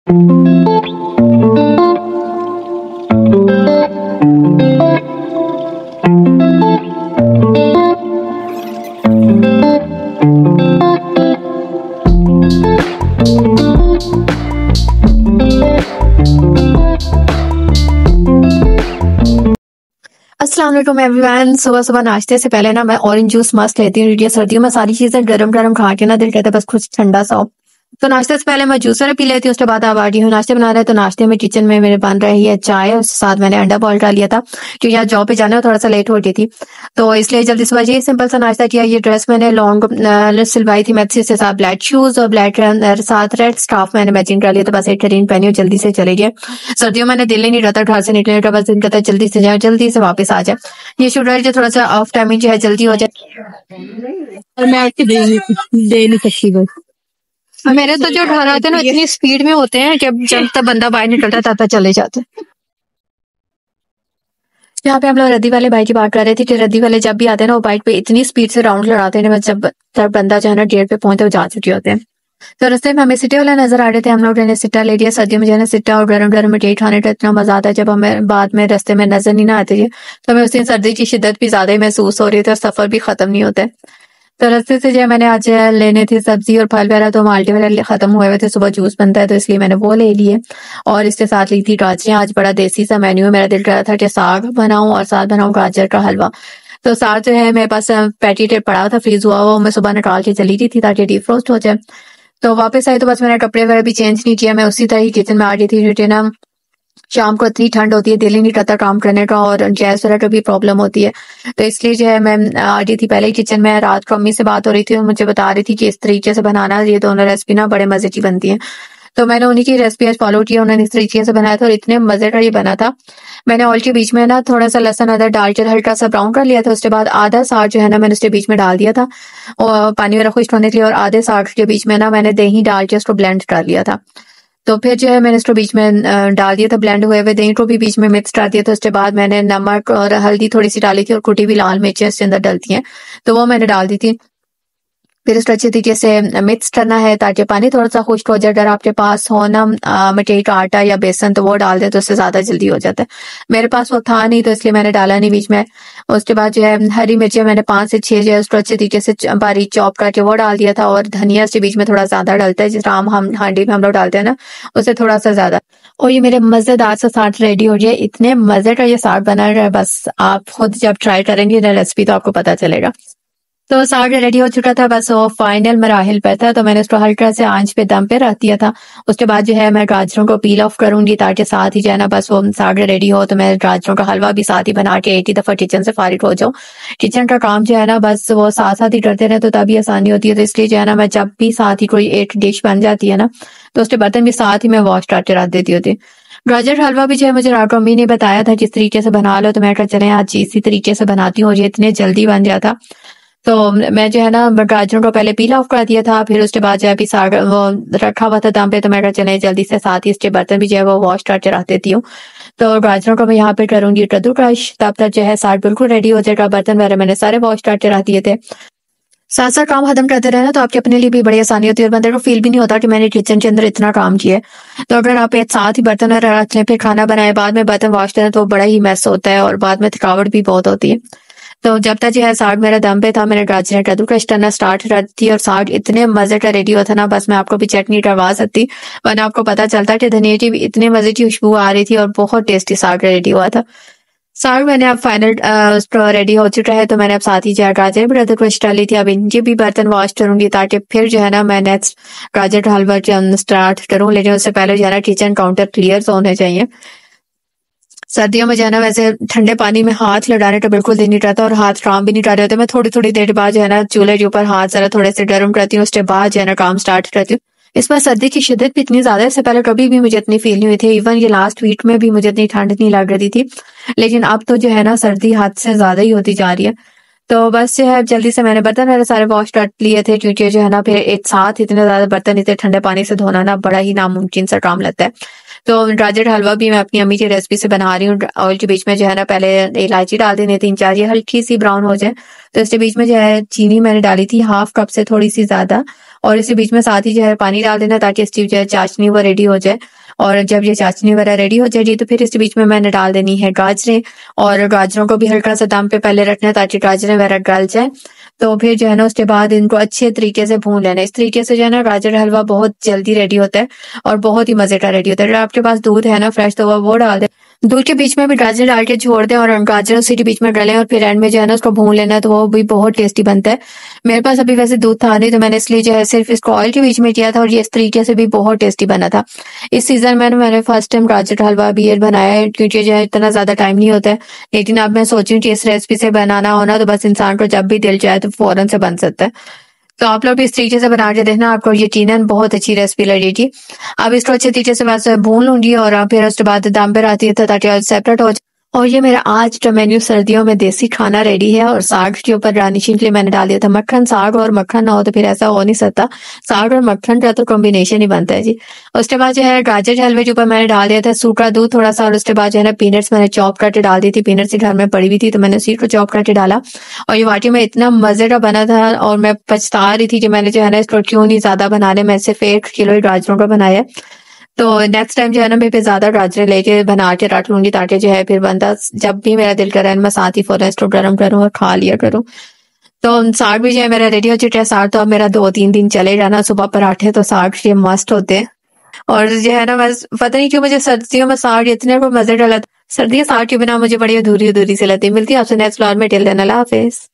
अस्सलाम वालेकुम एवरीवन। सुबह सुबह नाश्ते से पहले ना मैं ऑरेंज जूस मस्त लेती हूँ। सर्दियों में सारी चीजें गरम गरम खा के ना दिल कहता है बस कुछ ठंडा सा हो। तो नाश्ते से पहले मैं जूस वाला पी लेती हूँ। उसके बाद अब आ रही हूँ नाश्ते बना रहे हैं, तो नाश्ते में किचन में मेरे बन रही है चाय, उसके साथ मैंने अंडा बॉईल डाल लिया था क्योंकि आज जॉब पे जाना थोड़ा सा लेट हो गई थी, तो इसलिए जल्दी से बजे सिंपल सा नाश्ता किया। ये ड्रेस मैंने लॉन्ग सिलवाई थी मैक्सी से, साथ ब्लैक शूज और ब्लैक साथ रेड स्कार्फ मैंने मैचिंग कर लिया, तो बस एक ट्रेन पहनी और जल्दी से चले गए। सर्दियों में दिल ही नहीं रहता घर से निकलने का, बस दिल कहता है जल्दी से जाए जल्दी से वापस आ जाए। ये शुड जो थोड़ा सा ऑफ टाइमिंग जो है जल्दी हो जाए और मैं आपकी दे नहीं सकती बस। मेरे तो जो घर आते हैं ना इतनी स्पीड में होते हैं कि जब तक बंदा बाहर निकलता तब तक चले जाते हैं। यहाँ पे हम लोग रद्दी वाले भाई की बात कर रहे थे कि रद्दी वाले जब भी आते हैं ना वो बाइक पे इतनी स्पीड से राउंड लड़ाते हैं, जब तब बंदा जो है ना गेट पे पहुंचते वो जा चुके होते हैं। तो रास्ते में हमें सिट्टे वाला नजर आ रहे थे, हम लोग ने सिट्टा ले लिया। सर्दियों में जो है ना सिट्टा और गरम गरम मिठाई खाने का इतना मजा आता है, जब हमें बाद में रास्ते में नजर नहीं ना आती है तो हमें उस दिन सर्दी की शिद्दत भी ज्यादा ही महसूस हो रही थी और सफर भी खत्म नहीं होता है। तो रास्ते से जो मैंने आज लेने थे सब्जी और फल वगैरह, तो माल्टे वाले खत्म हुए हुए थे, सुबह जूस बनता है तो इसलिए मैंने वो ले लिए। और इसके साथ ली थी गाजरें। आज बड़ा देसी सा मेन्यू है, मेरा दिल कर रहा था कि साग बनाऊं और साथ बनाऊं गाजर का हलवा। तो साग जो है मेरे पास पैकेट पड़ा था फ्रीज हुआ हुआ, मैं सुबह निकाल के चली गई थी ताकि डीप फ्रोस्ट हो जाए। तो वापस आई तो बस मैंने कपड़े वगैरह भी चेंज नहीं किया, मैं उसी तरह ही किचन में आ गई थी क्योंकि ना शाम को इतनी ठंड होती है दिल ही नहीं करता काम करने का और गैस वगैरह का भी प्रॉब्लम होती है। तो इसलिए जो है मैं आ गई थी पहले ही किचन में। रात को अम्मी से बात हो रही थी और मुझे बता रही थी कि इस तरीके से बनाना, ये दोनों रेसिपी ना बड़े मजे की बनती है। तो मैंने उन्हीं की रेसिपी आज फॉलो किया, उन्होंने इस तरीके से बनाया था और इतने मजे का ये बना था। मैंने ऑयल के बीच में ना थोड़ा सा लहसुन अदरक डालकर हल्का सा ब्राउन कर लिया था। उसके बाद आधा साग जो है ना मैंने उसके बीच में डाल दिया था और पानी वगैरह खुश्क होने के लिए, और आधे साग के बीच में ना मैंने दही डाल के उसको ब्लेंड कर लिया था। तो फिर जो है मैंने इसको बीच में डाल दिया था, ब्लेंड हुए हुए दही को भी बीच में मिक्स कर दिया था। उसके बाद मैंने नमक और हल्दी थोड़ी सी डाली थी और कुटी हुई लाल मिर्चें इसके अंदर डलती हैं तो वो मैंने डाल दी थी। फिर इसको अच्छे तरीके से मिक्स करना है ताकि पानी थोड़ा सा खुश्क हो जाए। अगर आपके पास हो ना मकई का आटा या बेसन तो वो डाल दे तो उससे ज्यादा जल्दी हो जाता है। मेरे पास वो था नहीं तो इसलिए मैंने डाला नहीं बीच में। उसके बाद जो है हरी मिर्चें मैंने 5 से 6 जो है उसको अच्छे तरीके से बारीक चॉप करके वो डाल दिया था, और धनिया इसके बीच में थोड़ा ज्यादा डलता है, जिस तरह हम हांडी में हम लोग डालते हैं ना उससे थोड़ा सा ज्यादा। और ये मेरे मजेदार सा साग रेडी हो गया। इतने मजे का ये साग बना रहा है, बस आप खुद जब ट्राई करेंगे ना रेसिपी तो आपको पता चलेगा। तो साग रेडी हो चुका था, बस वो फाइनल मराहिल पे था, तो मैंने उसको हल्का से आंच पे दम पे रख दिया था। उसके बाद जो है मैं गाजरों को पील ऑफ करूंगी ताकि साथ ही जो है ना बस वो साग रेडी हो, तो मैं गाजरों का हलवा भी साथ ही बना के एक ही दफा किचन से फारिग हो जाऊं। किचन का काम जो है ना बस वो साथ साथ ही करते रहे तो तभी आसानी होती है, तो इसलिए जो है ना मैं जब भी साथ ही कोई एक डिश बन जाती है ना तो उसके बर्तन भी साथ ही मैं वॉश करके रख देती होती। गाजर हलवा भी जो है मुझे राघव अम्मी ने बताया था किस तरीके से बना लो, तो मैं कहा चले आज इसी तरीके से बनाती हूँ और ये इतने जल्दी बन जाता। तो मैं जो है ना गाजरों को पहले पील ऑफ कर दिया था, फिर उसके बाद जो है अभी साग वो रखा हुआ था दम पे, तो मैं कहा चले जल्दी से साथ ही इसके बर्तन भी जो है वो वॉश करके रख देती हूँ। तो गाजरों को मैं यहाँ पे करूंगी कद्दूकस, तब तक जो है साग बिल्कुल रेडी हो जाएगा। बर्तन वगैरह मैंने सारे वॉश करके रख दिए थे। साथ साथ काम खत्म करते रहे ना तो आपके अपने लिए भी बड़ी आसानी होती है और बंदे को फील भी नहीं होता कि मैंने किचन के अंदर इतना काम किया है। तो अगर आप एक साथ ही बर्तन रख लें फिर खाना बनाए बाद में बर्तन वॉश करें तो बड़ा ही मैस होता है और बाद में थकावट भी बहुत होती है। तो जब तक जो है साग मेरा दम पे था मैंने गाजर कद्दूकस करना स्टार्ट कर दी और साग इतने मजे का रेडी हुआ था ना, बस मैं आपको भी चटनी करवा सकती वरना आपको पता चलता कि धनिया की भी इतने मजे की खुशबू आ रही थी और बहुत टेस्टी साग रेडी हुआ था। साग मैंने अब फाइनल रेडी हो चुका है, तो मैंने अब साथ ही जो है गाजर भी कद्दूकस कर ली थी। अब इनके भी बर्तन वॉश करूंगी ताकि फिर जो है ना मैं नेक्स्ट गाजर का हलवा स्टार्ट करूँ, लेकिन उससे पहले जो है ना किचन काउंटर क्लियर होने चाहिए। सर्दियों में जो है ना वैसे ठंडे पानी में हाथ लड़ाने का बिल्कुल दिल नहीं रहता और हाथ काम भी नहीं कर रहे होते। मैं थोड़ी थोड़ी देर बाद जो है ना चूल्हे के ऊपर हाथ जरा थोड़े से गर्म करती हूँ, उसके बाद जो है ना काम स्टार्ट करती हूँ। इस बार सर्दी की शिद्दत भी इतनी ज्यादा है, इससे पहले कभी भी मुझे इतनी फील नहीं हुई थी। इवन ये लास्ट वीक में भी मुझे इतनी ठंड नहीं लग रही थी, लेकिन अब तो जो है ना सर्दी हद से ज्यादा ही होती जा रही है। तो बस जो है जल्दी से मैंने बर्तन मेरे सारे वॉश कर लिए थे, क्योंकि जो है ना फिर एक साथ इतने ज़्यादा बर्तन इतने ठंडे पानी से धोना ना बड़ा ही नामुमकिन सा काम लगता है। तो गाजर हलवा भी मैं अपनी अम्मी की रेसिपी से बना रही हूँ। ऑयल के बीच में जो है ना पहले इलायची डाल देनी 3-4, ये हल्की सी ब्राउन हो जाए। तो इसके बीच में जो है चीनी मैंने डाली थी हाफ कप से थोड़ी सी ज़्यादा, और इसके बीच में साथ ही जो है पानी डाल देना ताकि इसकी जो है चाशनी वो रेडी हो जाए। और जब ये चाशनी वगैरह रेडी हो जाएगी तो फिर इसके बीच में मैंने डाल देनी है गाजरें, और गाजरों को भी हल्का सा दम पे पहले रखना है ताकि गाजरें वगैरह गल जाए। तो फिर जो है ना उसके बाद इनको अच्छे तरीके से भून लेना है। इस तरीके से जो है ना गाजर हलवा बहुत जल्दी रेडी होता है और बहुत ही मजे का रेडी होता है। अगर आपके पास दूध है ना फ्रेश, तो वो डाल दे। दूध के बीच में भी गाजर डाल के छोड़ दें और गाजर उसी के बीच में डालें, और फिर एंड में जो है ना उसको भून लेना है, तो वो भी बहुत टेस्टी बनता है। मेरे पास अभी वैसे दूध था नहीं, तो मैंने इसलिए जो है सिर्फ इसको ऑयल के बीच में किया था, और ये इस तरीके से भी बहुत टेस्टी बना था। इस सीजन में मैंने फर्स्ट टाइम गाजर हलवा भी ये बनाया है, क्योंकि जो है इतना ज्यादा टाइम नहीं होता है। लेकिन अब मैं सोच रही हूँ कि इस रेसिपी से बनाना हो ना, तो बस इंसान को जब भी दिल चाहे तो फौरन से बन सकता है। तो आप लोग भी इस तरीके से बना के देखना, आपको यकीनन बहुत अच्छी रेसिपी लगेगी। अब इसको अच्छे तरीके से बस भून लूंगी, और फिर उसके बाद दम पे आती है तो ताकि सेपरेट हो जाए। और ये मेरा आज का मेन्यू सर्दियों में देसी खाना रेडी है। और साग के ऊपर गार्निशिंग के लिए मैंने डाल दिया था मक्खन। साग और मक्खन ना हो तो फिर ऐसा हो नहीं सकता, साग और मक्खन का तो कॉम्बिनेशन ही बनता है जी। उसके बाद जो है गाजर के हलवे के ऊपर मैंने डाल दिया था सूखा दूध थोड़ा सा, और उसके बाद जो है ना पीनट्स मैंने चॉप करके डाल दी थी। पीनट्स घर में पड़ी हुई थी तो मैंने उसी को चॉप करके डाला, और ये वाकई में इतना मजे का बना था। और मैं पछता रही थी कि मैंने जो है ना इसको क्यों नहीं ज्यादा बनाने, मैं सिर्फ 1 किलो ही गाजरों का बनाया। तो नेक्स्ट टाइम जो है ना मैं फिर ज्यादा गाजरें लेके बना के रख लूंगी, ताकि जो है फिर बंदा जब भी मेरा दिल करे मैं साथ ही फौरन इसको गर्म करूँ और खा लिया करूँ। तो साग भी जो है मेरा रेडी हो चुका है। साग तो अब मेरा 2-3 दिन चलेगा ना। सुबह पराठे तो साग के मस्त होते हैं। और जो है ना बस पता नहीं क्यों मुझे सर्दियों में साग इतने को मजे का लगता है। सर्दियाँ साग के बिना मुझे बड़ी अधूरी अधूरी सी लगती है। मिलती है आपसे नेक्स्ट व्लॉग में। टिल देन अल्लाह हाफिज।